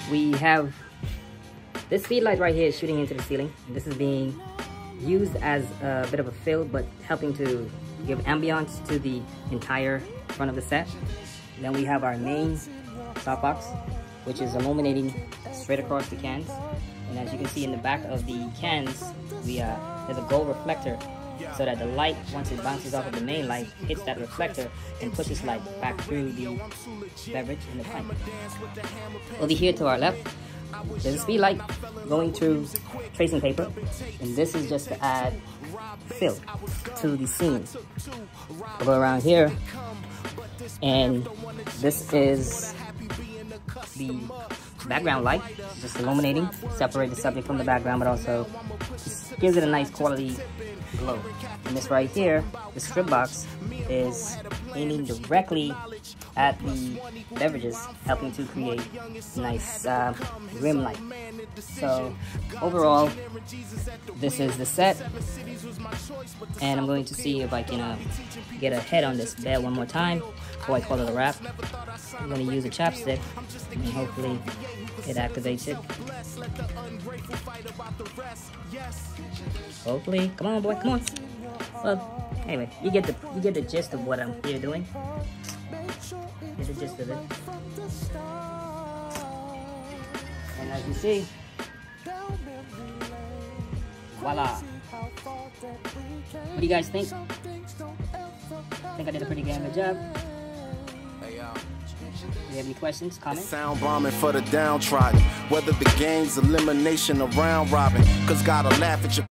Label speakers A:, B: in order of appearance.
A: we have this speed light right here is shooting into the ceiling. This is being used as a bit of a fill, but helping to give ambiance to the entire front of the set. Then we have our main softbox, which is illuminating straight across the cans. And as you can see in the back of the cans, there's a gold reflector, so that the light, once it bounces off of the main light, hits that reflector and pushes light back through the beverage in the pipe. Over here to our left, there's a speed light going through tracing paper, and this is just to add fill to the scene. We'll go around here, and this is the background light, just illuminating, separate the subject from the background, but also just gives it a nice quality glow. And this right here, the strip box, is aiming directly at the beverages, helping to create nice rim light. So overall, this is the set, and I'm going to see if I can get a head on this bed one more time before I call it a wrap. I'm going to use a chapstick, and hopefully it activates it. Hopefully, come on, boy, come on. Well, anyway, you get the gist of what I'm here doing. Get the gist of it. And as you see, voila. What do you guys think? I think I did a pretty damn good job. Do you have any questions, comments?
B: Sound bombing for the downtrodden. Whether the game's elimination or round robin, cause gotta laugh at your